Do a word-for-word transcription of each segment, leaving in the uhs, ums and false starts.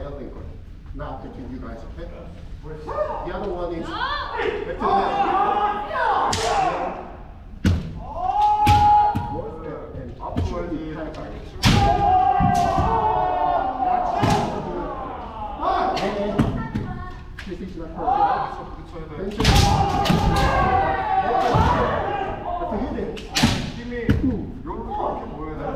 violin chord. Not between you guys, okay? The other one is back to the and 앞으로 탈까요? 힘이 이렇게 보여야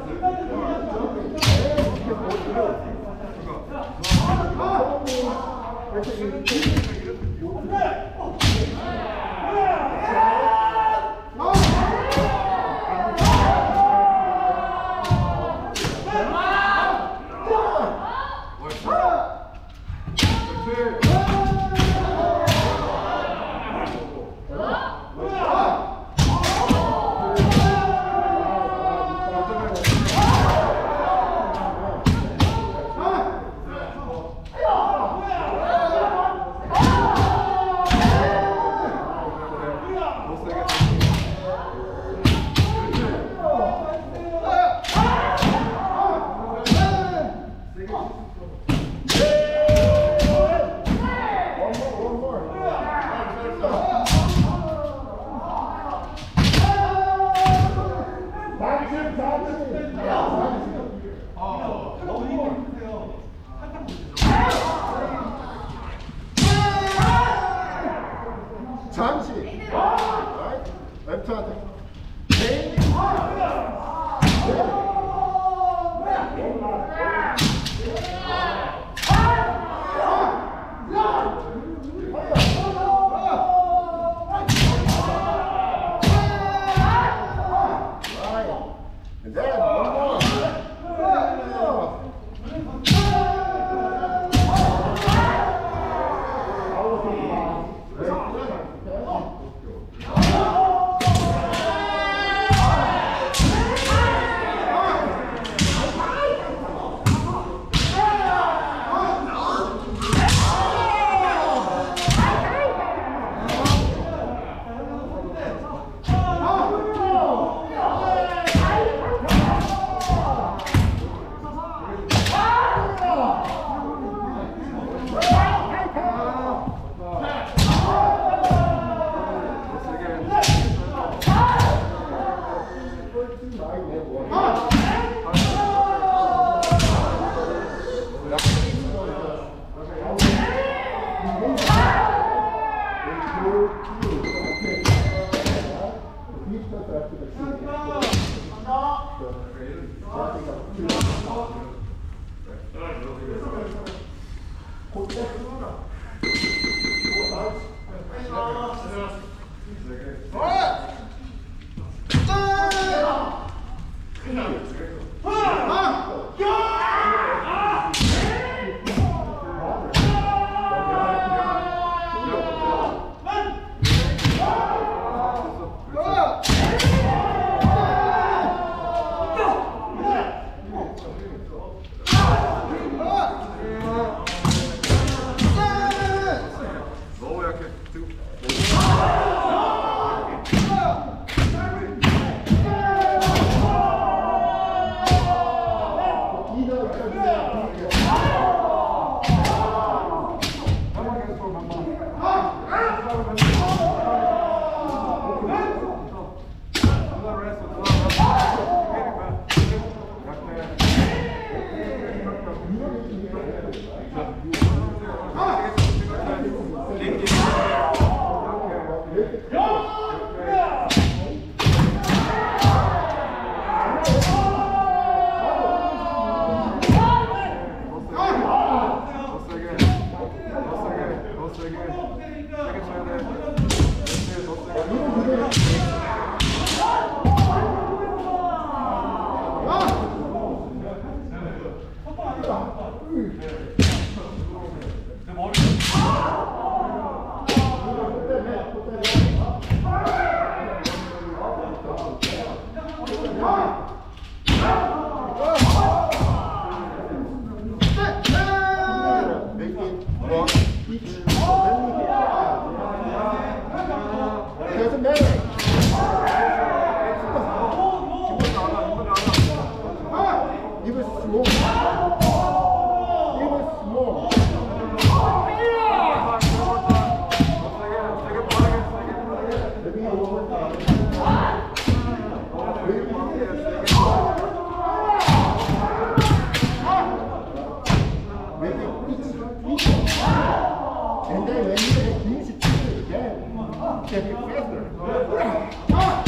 And then when you finish it, then get it faster.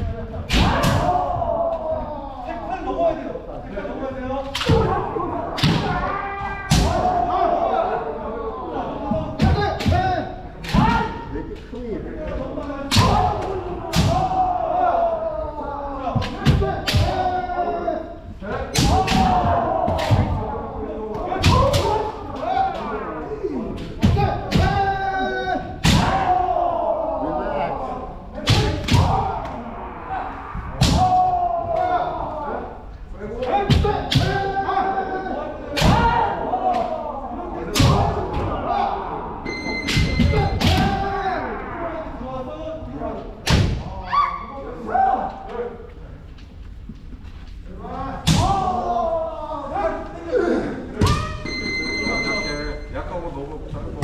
팔 넘어야 돼요. 팔 넘어야 돼요. Make it clean. 약하고 너무 작고.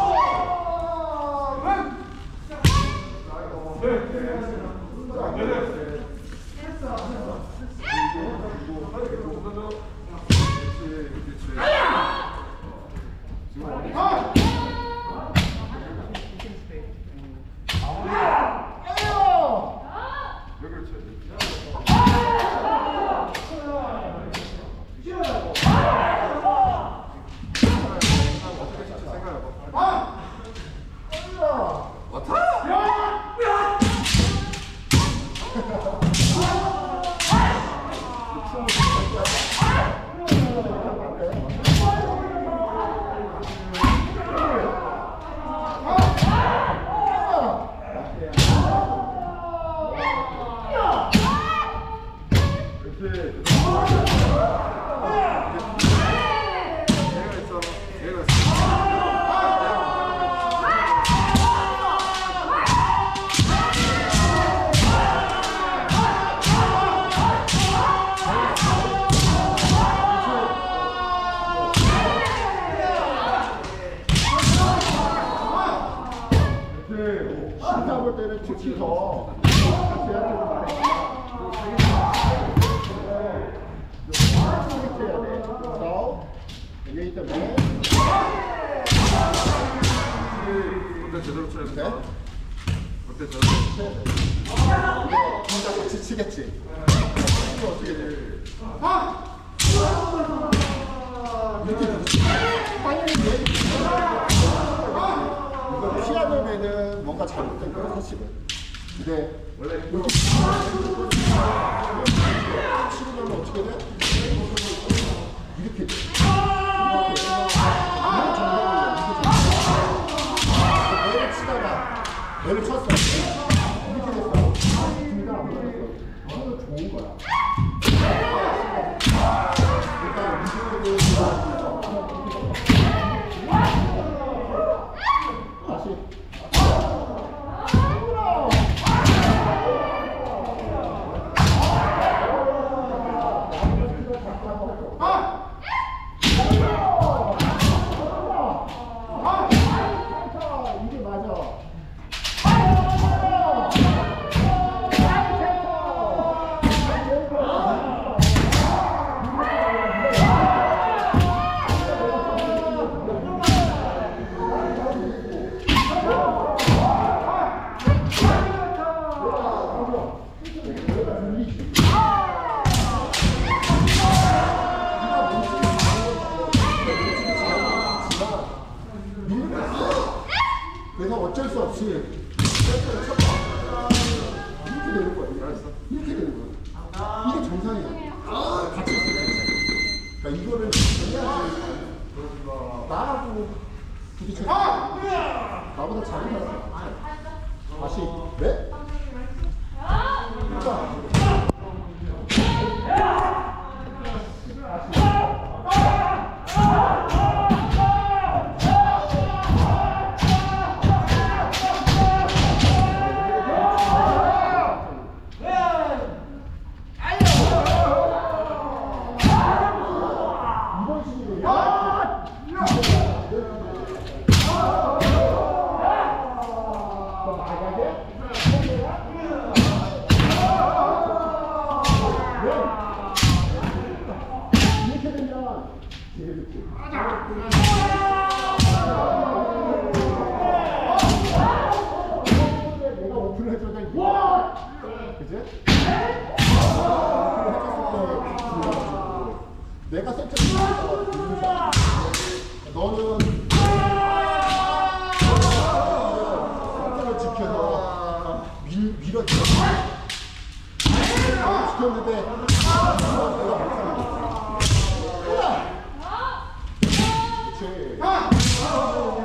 여기를 쳐야 돼. 신사 볼 때는 특히 더 제한적으로 말했어. 해야 돼. 더 여기 있다 면. 어때 제대로 쳐야 돼? 네? 어때 제대로? 이거 진짜 같이 치겠지. 이거 어떻게 돼? 당연히 내 이거 피하려면은 뭔가 잘못된 거야 사실은. 근데 원래 이렇게 치려면 어떻게 돼? 이렇게 돼. 이렇게. 이런 정도로 이렇게 얘를 치다가 얘를 쳤어. 이렇게 됐어. 둘 다 안 맞았어. 이거는 좋은 거야. 일단 미드를 다시. 이게 맞아. 그래서 어쩔 수 없이 이렇게 되는 거야. 이렇게 되는 거야. 이게 정상이야. 같이 있어. 그러니까 이거를 해야지. 나하고 부딪혀. 나보다 작은 사람. 다시. 네? 그러니까. 아! 있었는데 내가 못 살았어.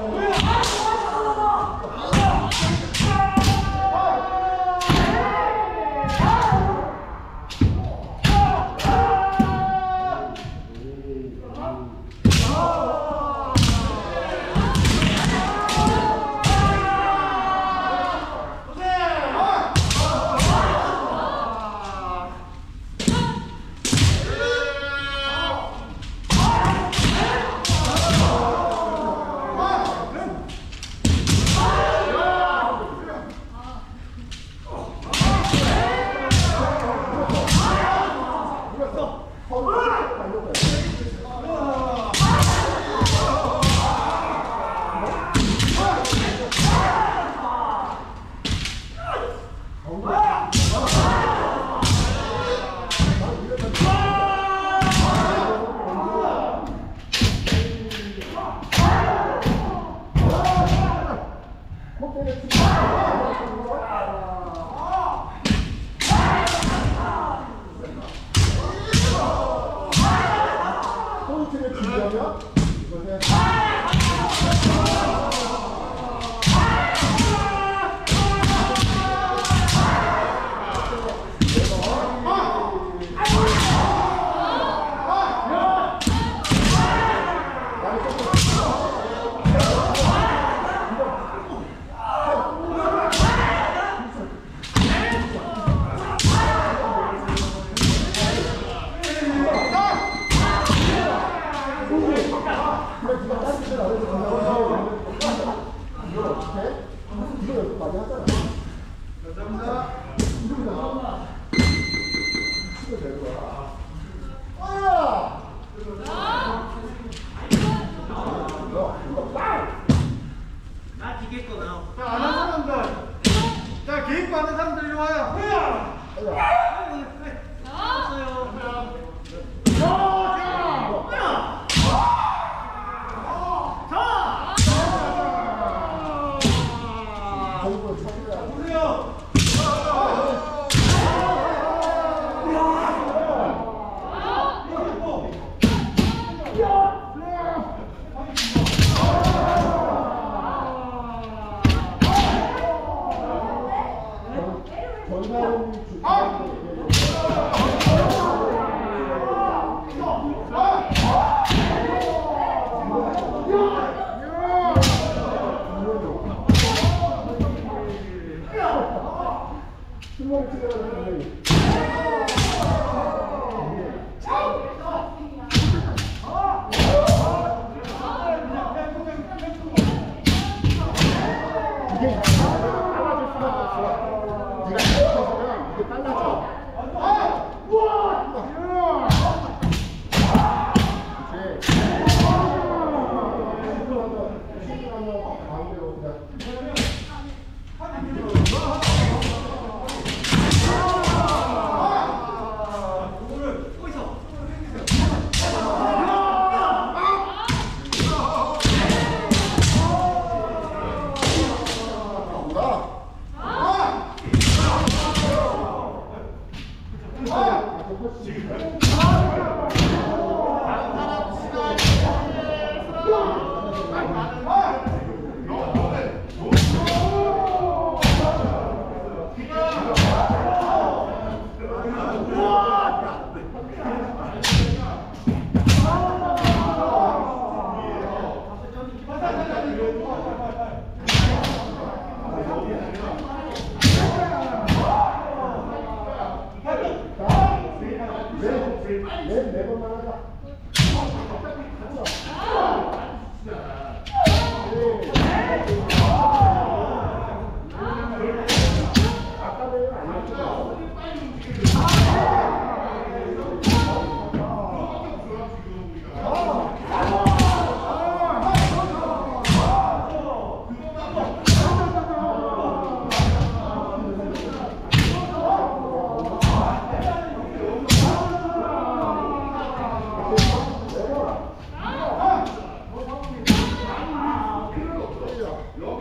포인트를 주려면 이거는 나 기겠구나. 자, 안 하는 사람들. 자, 계획 하는 사람들 이리 와요. 호야! 야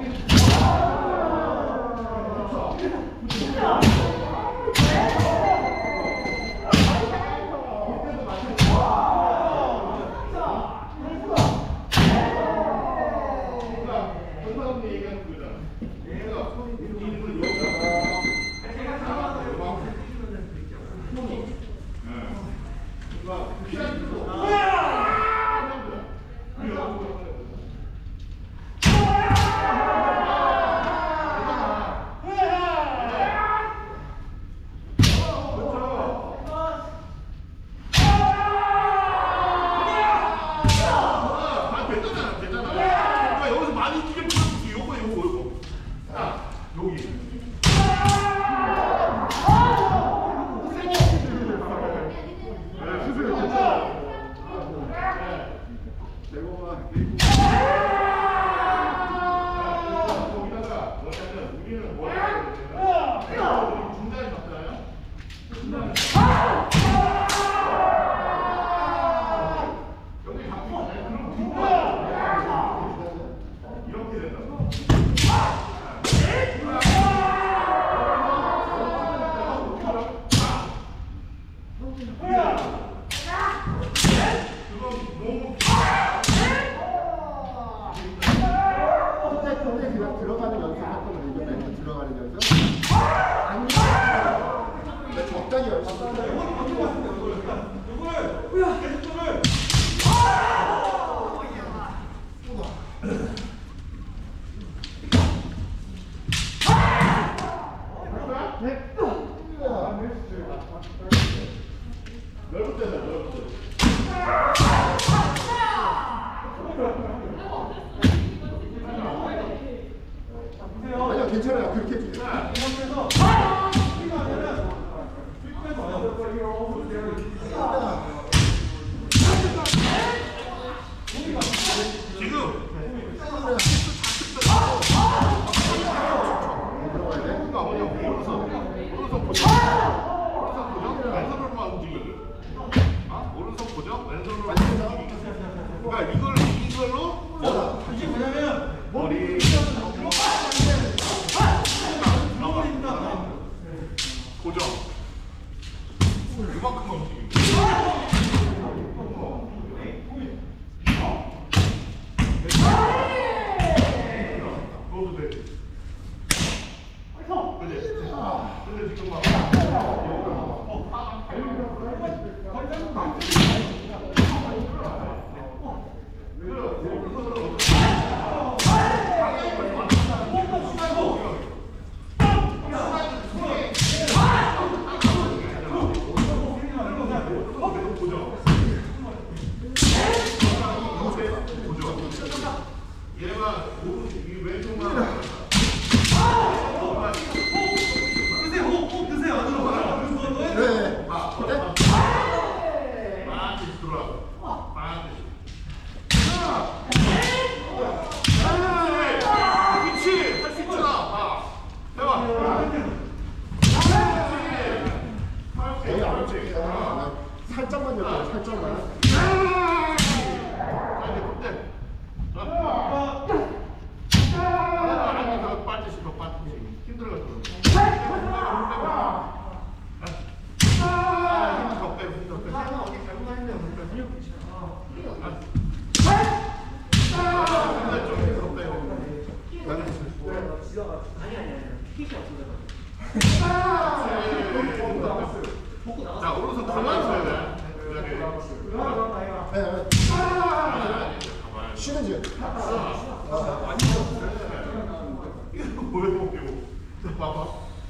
처음에 그냥 들어가는 연습했던 거 이거 멘트 들어가는 연습? 아니, 적당히 열심히 넓을 때다, 넓을 때. 아니야, 괜찮아요. 그렇게 해주세요. 지금 들어가야 돼? 그러니까 뭐냐 오른손 오른손 고정 오른손 고정 왼손으로만 움직여. 아 오른손 고정 왼손으로 움직여. 그러니까 이걸 이걸로 이게 뭐냐면 머리 고정 이만큼만 움직여. 넣어도 돼. 그지? 근데 지금 막 얘가 오른 이 왼쪽만 드세요. 호흡 드세요. 안으로 가라. 네. 반드시 들어와. 반드시. 그렇지. 할 수 있잖아. 봐. 해봐. 거의 안 움직여. 살짝만 열어요, 살짝만. 자, 이제 그때. 자. 더 빠지시, 더 빠지시. 힘들어가지고. 힘 더 빼고, 힘 더 빼고. 어디 잘못 가는데, 힘 더 빼고. 힘 더 빼고. 자, 오른손 가만히 있어야 돼. 네, 네. 쉬는 중. 이거 뭐야, 이거. 봐봐.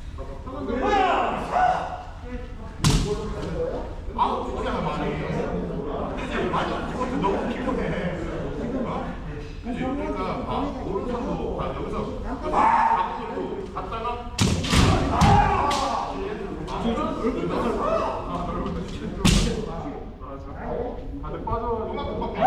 아우, 그냥 많이. 그치? 많이. 이것도 너무 피곤해. 어? 그치? 그러니까, 봐. 오른손도, 봐. 여기서, 가슴으로 갔다가, 다들 빠져가지고. 그만큼 밖에.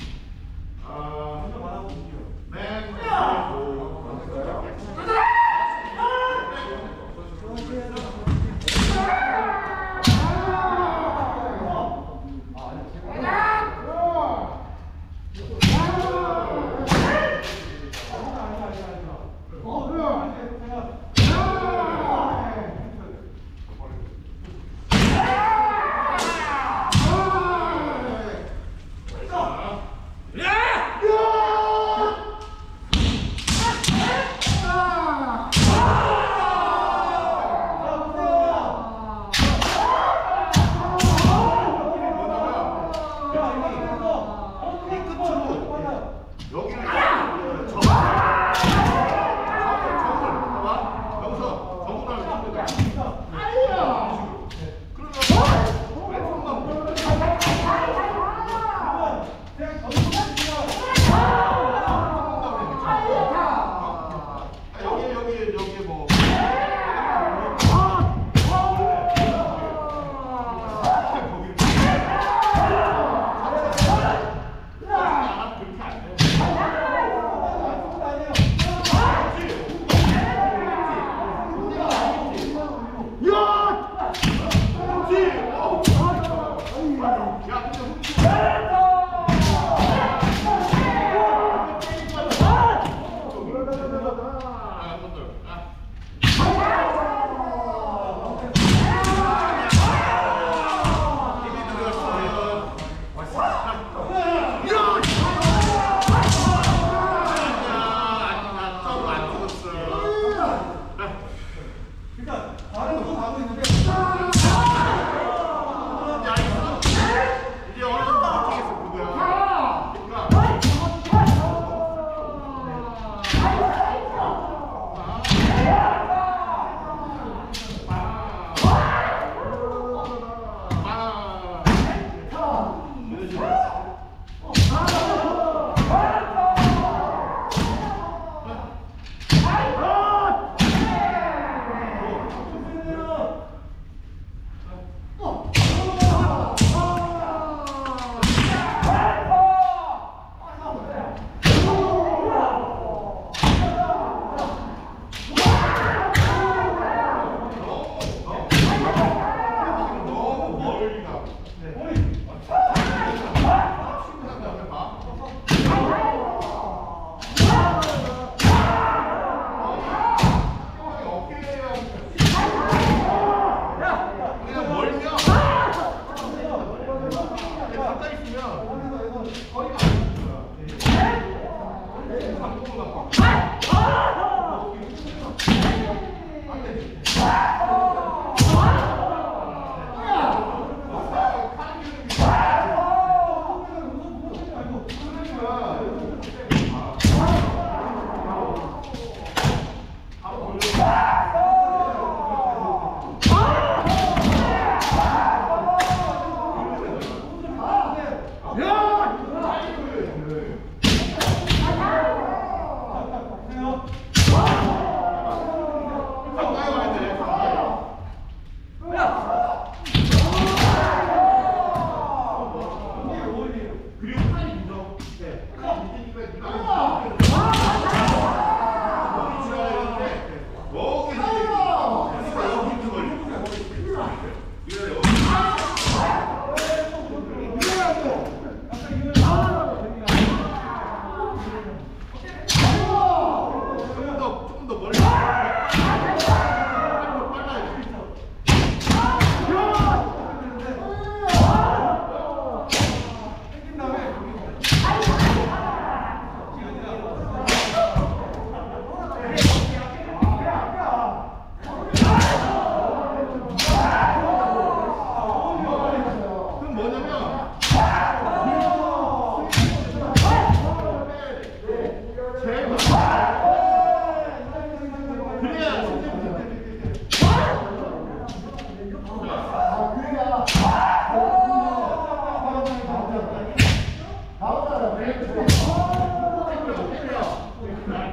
아, 맨.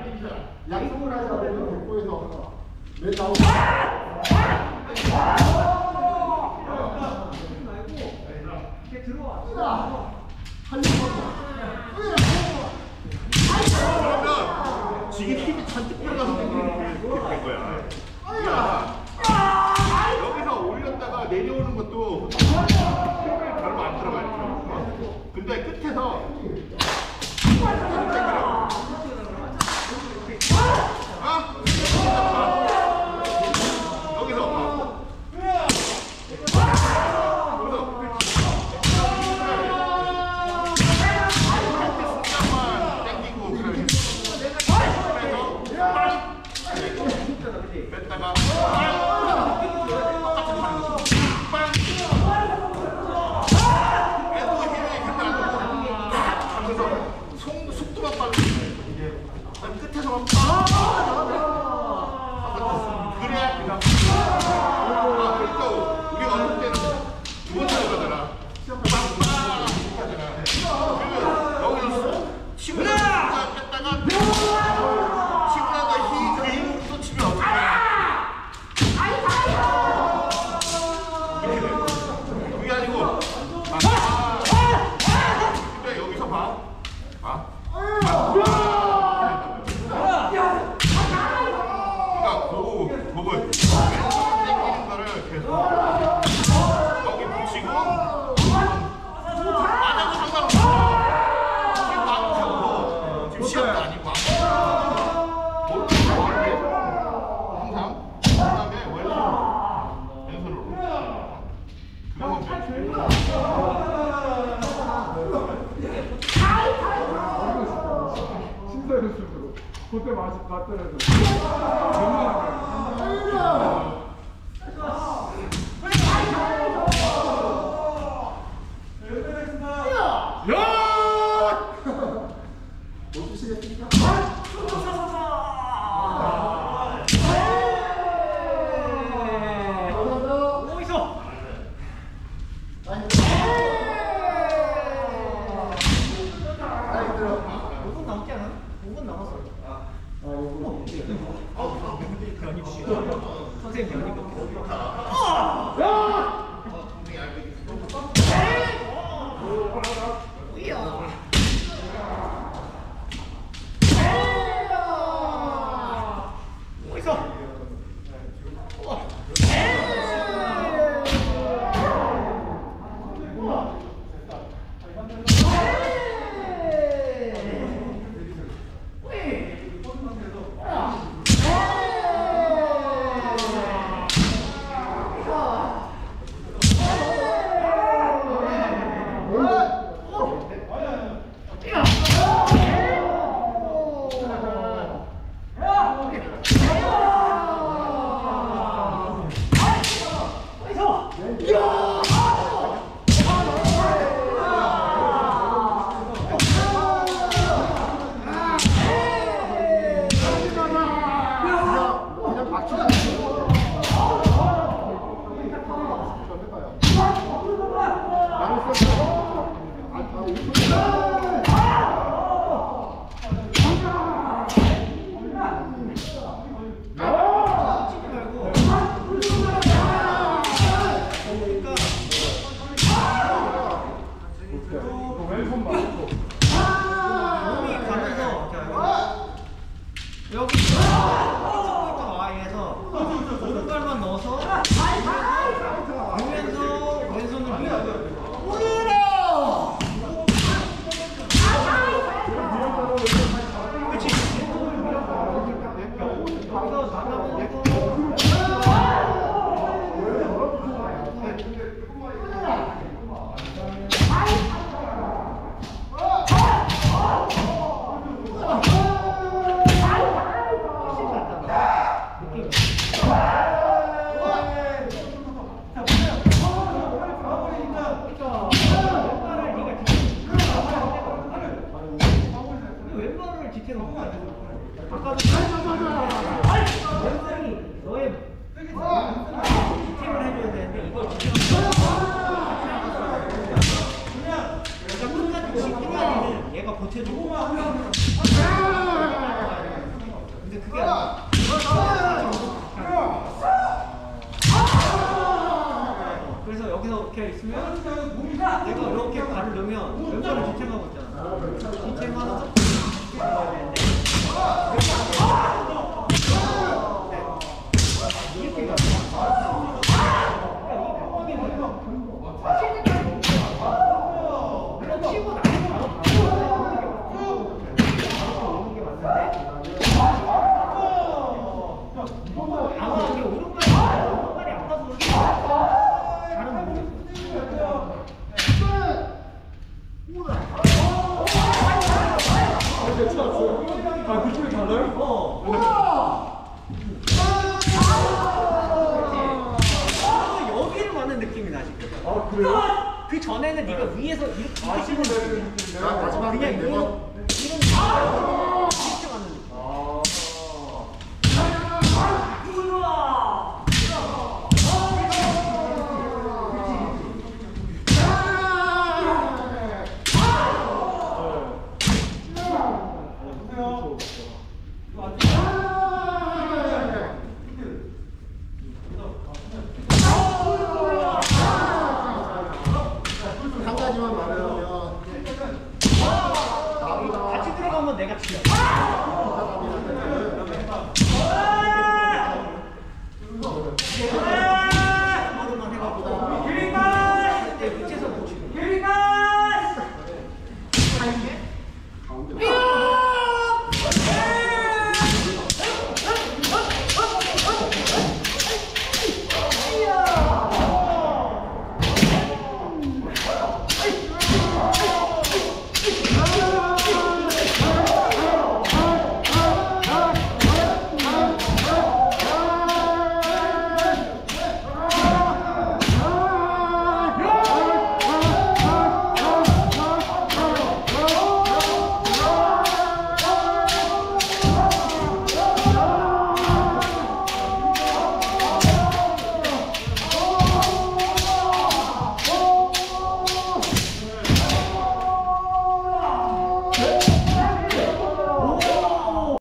약속을 하지 않으면 백보에서 맨 나오고. 그러면 지금 힘이 잔뜩 들어가서 된 거야. 여기서 올렸다가 내려오는 것도 힘을 별로 안 들어가요. 근데 끝에서 아? 여기서 뺐다가 속도만 빠르게 끝에서 그래야 그냥 아 그러니까 우리가 어릴 때는 두 번째로 가잖아 빵빵 하잖아 여기서 치고 뺐다가 치고 나서 힘 힘으로 또 치면 어떻게 이렇게 돼 그게 아니고 근데 여기서 봐 봐. 그러니까 보고 보고 땡기는 거를 계속 여기 붙이고 맞아도 상관없어. 지금 마음 잡고 지금 시합도 아니고 항상 그다음에 왼손 왼손으로 신사였어도 그때 맛이 봤더라도 못 드시겠습니까? 선생님 변이 이렇게 있으면 내가 이렇게 발을 넣으면 왼발을 지탱하고 있잖아. 지탱하면서 이렇게 들어가야 되는데 이렇게 안 돼. 이렇게 가면 이게 뭐야? 그냥 치고 나면 바로 오는 게 맞는데 아마 이게 오른발이 오른발이 아파서 그런지 잘은 모르겠어. 아, 그쪽이 달라요? 어. 여기를 맞는 느낌이 나지. 아, 그래요? 그 전에는 네가 위에서 이렇게 치는 느낌. 자, 마지막 그냥 네 이런 번. 이런